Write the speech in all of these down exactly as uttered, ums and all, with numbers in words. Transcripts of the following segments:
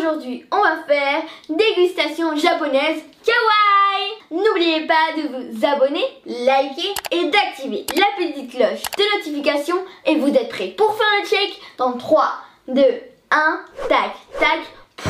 aujourd'hui on va faire dégustation japonaise kawaii. N'oubliez pas de vous abonner, liker et d'activer la petite cloche de notification. Et vous êtes prêts pour faire le check dans trois, deux, un, tac, tac.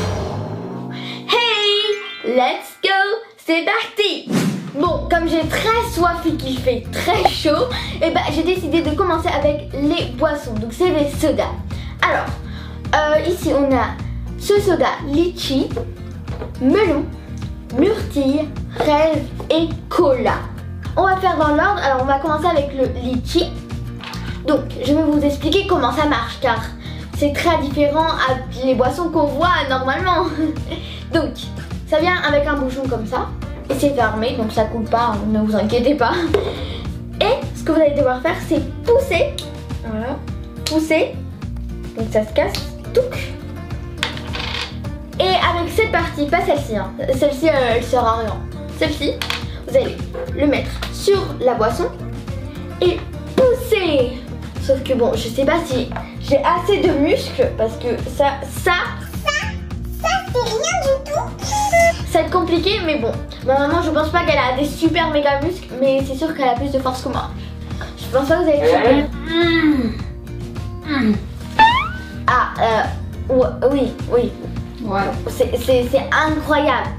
Hey, let's go, c'est parti. Bon, comme j'ai très soif et qu'il fait très chaud, et ben j'ai décidé de commencer avec les boissons. Donc c'est les sodas. Alors, euh, ici on a ce soda litchi, melon, myrtille, fraise et cola. On va faire dans l'ordre. Alors on va commencer avec le litchi. Donc je vais vous expliquer comment ça marche car c'est très différent à les boissons qu'on voit normalement. Donc ça vient avec un bouchon comme ça et c'est fermé donc ça coule pas, ne vous inquiétez pas. Et ce que vous allez devoir faire c'est pousser, voilà, pousser, donc ça se casse, touc. Et avec cette partie, pas celle-ci, hein. Celle-ci euh, elle sert à rien. Celle-ci, vous allez le mettre sur la boisson et pousser. Sauf que bon, je sais pas si j'ai assez de muscles parce que ça, ça, ça, ça c'est rien du tout. Ça va être compliqué, mais bon. Ma maman, je pense pas qu'elle a des super méga muscles, mais c'est sûr qu'elle a plus de force que moi. Je pense pas que vous allez trouver. Mmh. Mmh. Ah, euh, oui, oui. Voilà. C'est incroyable.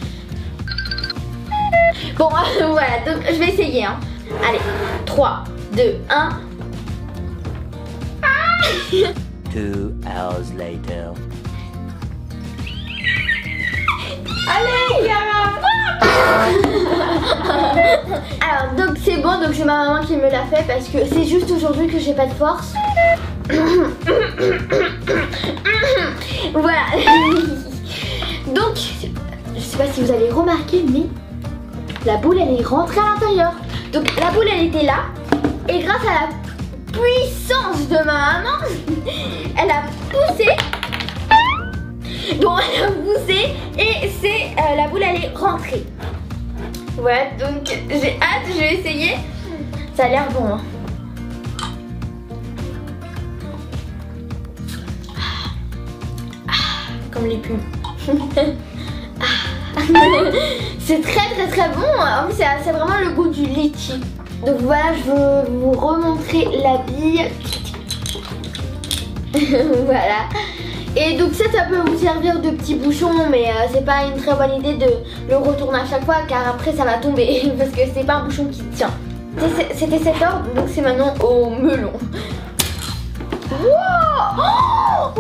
Bon, voilà, donc je vais essayer. Hein. Allez, trois, deux, un. Ah Two hours later. Allez, Yara. Alors, donc c'est bon, donc c'est ma maman qui me l'a fait parce que c'est juste aujourd'hui que j'ai pas de force. Voilà. Donc, je sais pas si vous avez remarqué, mais la boule elle est rentrée à l'intérieur. Donc la boule elle était là et grâce à la puissance de ma maman, elle a poussé. Bon, elle a poussé et c'est euh, la boule elle est rentrée. Voilà, donc j'ai hâte, je vais essayer. Ça a l'air bon. Hein. Comme les pubs. C'est très très très bon. En plus c'est vraiment le goût du litchi. Donc voilà, je veux vous remontrer la bille. Voilà. Et donc ça, ça peut vous servir de petit bouchon, mais euh, c'est pas une très bonne idée de le retourner à chaque fois car après ça va tomber parce que c'est pas un bouchon qui tient. C'était cet ordre, donc c'est maintenant au melon. Wow, oh,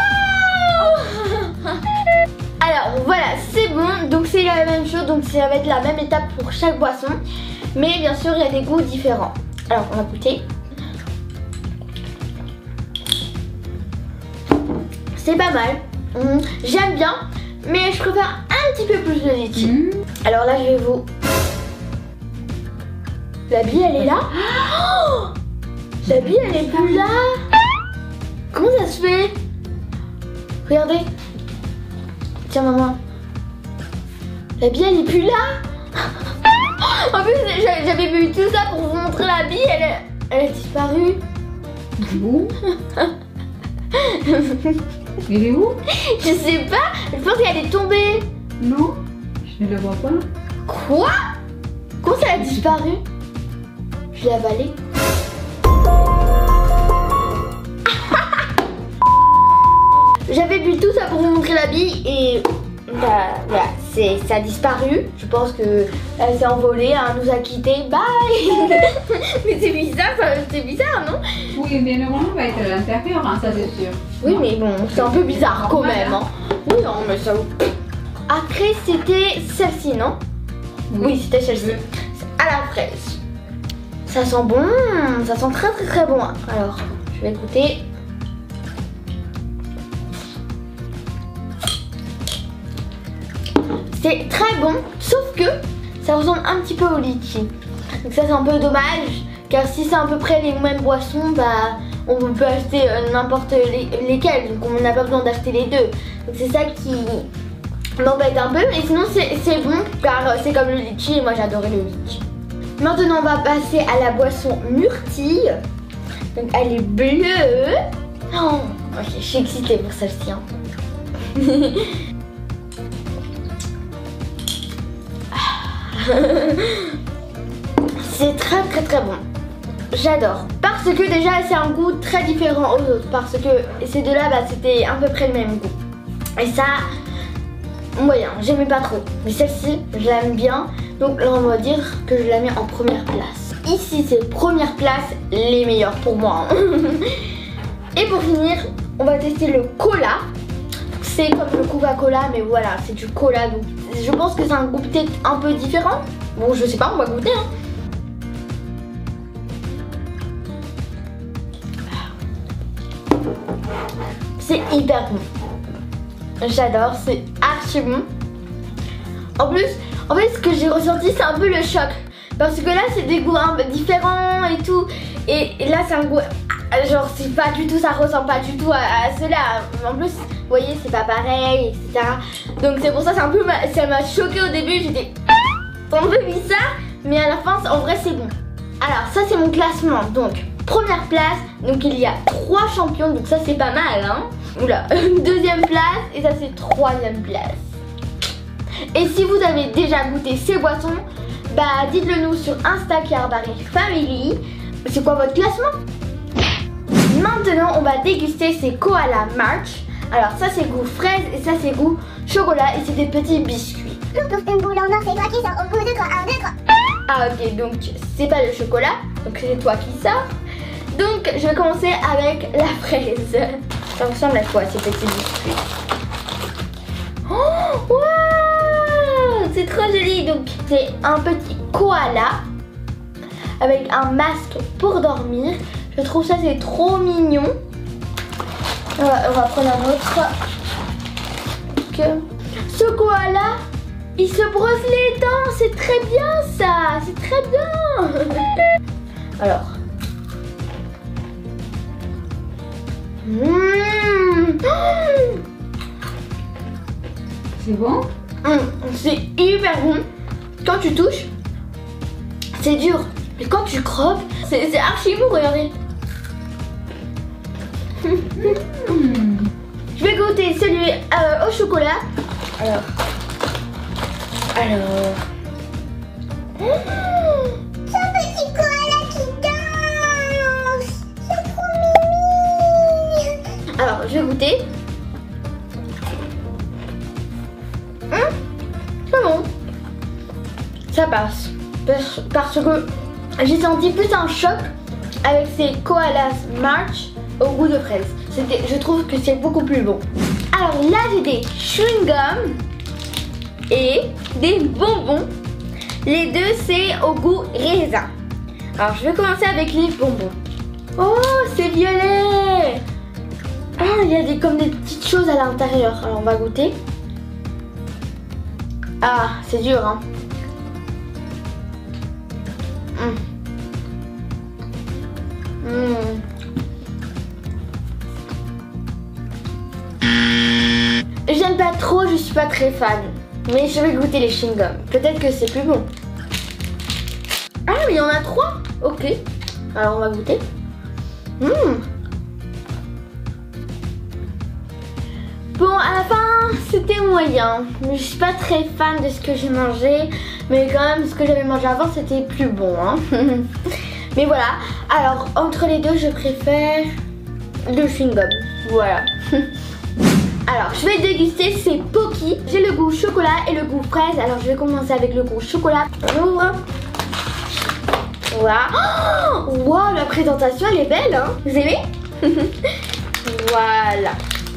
wow. Alors voilà, c'est bon, donc c'est la même chose, donc ça va être la même étape pour chaque boisson, mais bien sûr il y a des goûts différents. Alors on va goûter. C'est pas mal, mmh. J'aime bien, mais je préfère un petit peu plus de litchi. Mmh. Alors là je vais vous... La bille elle est là. Oh, la bille elle est plus là. Comment ça se fait? Regardez. Tiens maman. La bille elle est plus là. En plus j'avais bu tout ça pour vous montrer la bille, elle, elle a disparu. Où? Elle est où? Je sais pas, je pense qu'elle est tombée. Non, je ne le vois pas. Quoi? Comment ça a disparu? Je l'ai avalée. J'avais bu tout ça pour vous montrer la bille et bah, voilà, ça a disparu. Je pense que elle s'est envolée, elle nous a quittés. Bye. Mais c'est bizarre, c'est bizarre, non? Oui, mais le moment va être à l'intérieur, hein, ça c'est sûr. Oui, non. Mais bon, c'est un peu bizarre quand même. Hein. Oui, non, mais ça. Après, c'était celle-ci, non? Oui, oui c'était celle-ci. À la fraise. Ça sent bon, ça sent très très très bon. Alors, je vais goûter. C'est très bon, sauf que ça ressemble un petit peu au litchi. Donc ça c'est un peu dommage, car si c'est à peu près les mêmes boissons, bah on peut acheter euh, n'importe les, lesquelles, donc on n'a pas besoin d'acheter les deux. Donc c'est ça qui m'embête un peu, mais sinon c'est bon, car euh, c'est comme le litchi et moi j'adorais le litchi. Maintenant on va passer à la boisson myrtille. Donc elle est bleue. Oh, ok, je suis excitée pour celle-ci. Hein. C'est très très très bon. J'adore. Parce que déjà c'est un goût très différent aux autres. Parce que ces deux-là, bah, c'était à peu près le même goût. Et ça, moyen, j'aimais pas trop. Mais celle-ci, je l'aime bien. Donc là, on va dire que je la mets en première place. Ici, c'est première place, les meilleurs pour moi. Et pour finir, on va tester le cola. C'est comme le Coca-Cola, mais voilà, c'est du cola. Donc je pense que c'est un goût peut-être un peu différent. Bon, je sais pas, on va goûter. Hein. C'est hyper bon. J'adore, c'est archi bon. En plus, en fait, ce que j'ai ressenti, c'est un peu le choc. Parce que là, c'est des goûts un peu différents et tout. Et là, c'est un goût... Genre, c'est pas du tout, ça ressemble pas du tout à, à cela. En plus, vous voyez, c'est pas pareil, et cetera. Donc c'est pour ça, c'est un peu... Ça m'a choqué au début, j'étais... un peu bizarre. Mais à la fin, en vrai, c'est bon. Alors, ça, c'est mon classement. Donc, première place. Donc, il y a trois champions. Donc ça, c'est pas mal, hein. Oula. Deuxième place. Et ça, c'est troisième place. Et si vous avez déjà goûté ces boissons, bah dites-le nous sur Instagram Family. C'est quoi votre classement? Maintenant on va déguster ces Koala March. Alors ça c'est goût fraise et ça c'est goût chocolat et c'est des petits biscuits. Une boule en or, c'est toi qui sors au bout de toi, un, deux, trois. Ah ok, donc c'est pas le chocolat, donc c'est toi qui sors. Donc je vais commencer avec la fraise. Ça ressemble à quoi ces petits biscuits? Oh wow, c'est trop joli. Donc c'est un petit koala avec un masque pour dormir. Je trouve ça c'est trop mignon. On va, on va prendre un autre. Que... Ce koala, il se brosse les dents. C'est très bien ça. C'est très bien. Alors. Mmh. C'est bon? Mmh. C'est hyper bon. Quand tu touches, c'est dur. Mais quand tu croques, c'est archi bon, regardez. Mmh. Je vais goûter celui euh, au chocolat. Alors. Alors. Mmh. C'est un petit koala qui danse. C'est trop mimi. Alors, je vais goûter. Hum, c'est bon. Ça passe. Parce, parce que j'ai senti plus un choc avec ces Koalas March au goût de fraise. Je trouve que c'est beaucoup plus bon. Alors là, j'ai des chewing-gums et des bonbons. Les deux, c'est au goût raisin. Alors, je vais commencer avec les bonbons. Oh, c'est violet. Ah, il y a des, comme des petites choses à l'intérieur. Alors, on va goûter. Ah, c'est dur, hein. Mmh. Mmh. J'aime pas trop, je suis pas très fan. Mais je vais goûter les chewing-gums. Peut-être que c'est plus bon. Ah, mais il y en a trois. Ok. Alors on va goûter. Mmh. Bon, à la fin, c'était moyen. Je suis pas très fan de ce que j'ai mangé. Mais quand même, ce que j'avais mangé avant, c'était plus bon. Hein. Mais voilà. Alors, entre les deux, je préfère le chewing-gum. Voilà. Alors, je vais déguster ces Pocky. J'ai le goût chocolat et le goût fraise. Alors, je vais commencer avec le goût chocolat. On ouvre. Voilà. Oh, wow, la présentation, elle est belle, hein. Vous aimez? Voilà.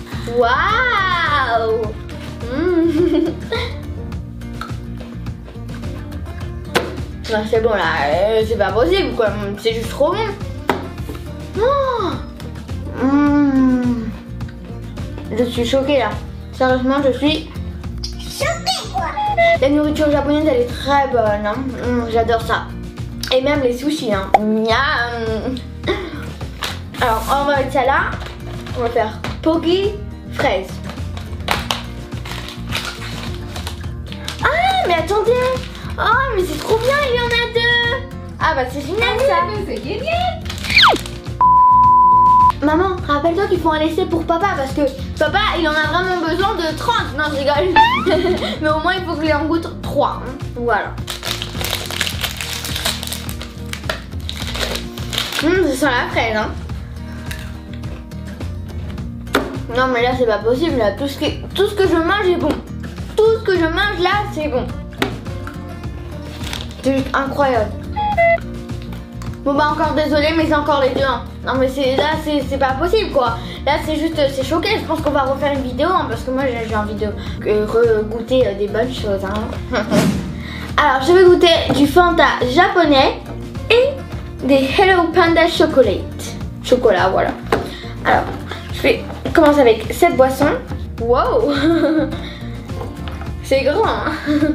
Waouh. Mmh. Non, c'est bon là, euh, c'est pas possible quoi, c'est juste trop bon. Oh. Mmh. Je suis choquée là. Sérieusement, je suis choquée quoi. La nourriture japonaise, elle est très bonne. Hein. Mmh, j'adore ça. Et même les sushis. Hein. Miam. Alors, on va mettre ça là. On va faire Pocky fraise. Ah, mais attendez. Oh, mais c'est trop bien, il y en a deux. Ah bah c'est génial ça. C'est génial. Maman, rappelle-toi qu'il faut en laisser pour papa parce que papa il en a vraiment besoin de trente. Non, je rigole. Mais au moins il faut que je en goûte trois. Hein. Voilà. Hum, ça sent la fraise. Hein. Non, mais là c'est pas possible. Là. Tout, ce que, tout ce que je mange est bon. Tout ce que je mange là c'est bon. C'est juste incroyable. Bon bah encore désolé mais c'est encore les deux hein. Non mais c'est là c'est pas possible quoi. Là c'est juste c'est choqué. Je pense qu'on va refaire une vidéo hein, parce que moi j'ai envie de euh, re-goûter euh, des bonnes choses hein. Alors je vais goûter du Fanta japonais et des Hello Panda Chocolate. Chocolat voilà. Alors je vais commencer avec cette boisson. Wow. C'est grand hein.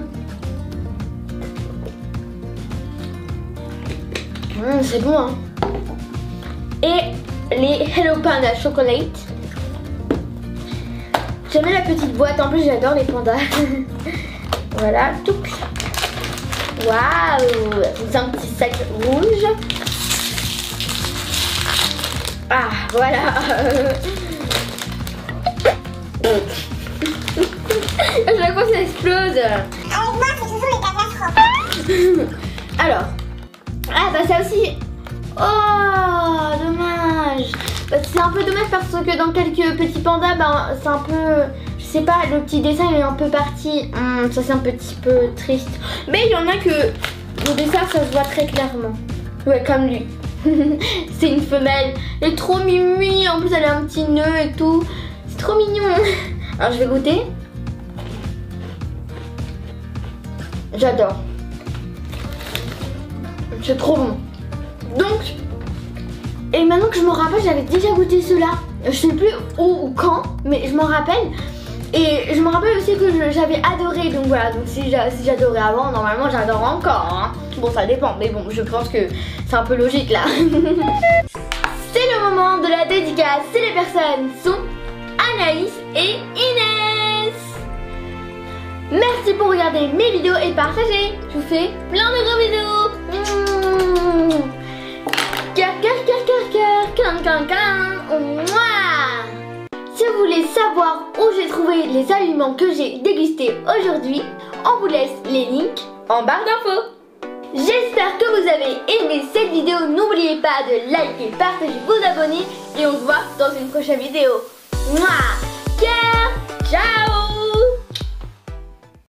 Mmh, c'est bon hein. Et les Hello Panda Chocolate. J'aime la petite boîte, en plus j'adore les pandas. Voilà, tout. Waouh, c'est un petit sac rouge. Ah, voilà. À chaque fois ça explose. Avec moi, c'est toujours les catastrophes. Alors. Ah bah ça aussi. Oh dommage. Bah, c'est un peu dommage parce que dans quelques petits pandas bah, c'est un peu, je sais pas, le petit dessin il est un peu parti. Hum, ça c'est un petit peu triste. Mais il y en a que le dessin ça se voit très clairement. Ouais comme lui. C'est une femelle. Elle est trop mimi. En plus elle a un petit nœud et tout. C'est trop mignon. Alors je vais goûter. J'adore. C'est trop bon. Donc, et maintenant que je me rappelle, j'avais déjà goûté cela. Je sais plus où ou quand, mais je m'en rappelle. Et je me rappelle aussi que j'avais adoré. Donc voilà, donc si j'adorais avant, normalement j'adore encore. Hein. Bon, ça dépend, mais bon, je pense que c'est un peu logique là. C'est le moment de la dédicace. Et les personnes sont Anaïs et Inès. Merci pour regarder mes vidéos et partager. Je vous fais plein de gros bisous. Mmh. Cœur, cœur, cœur, cœur, cœur, câlin, câlin, câlin. Mouah. Si vous voulez savoir où j'ai trouvé les aliments que j'ai dégustés aujourd'hui, on vous laisse les links en barre d'infos. J'espère que vous avez aimé cette vidéo. N'oubliez pas de liker, partager, vous abonner et on se voit dans une prochaine vidéo. Mouah. Cœur, ciao.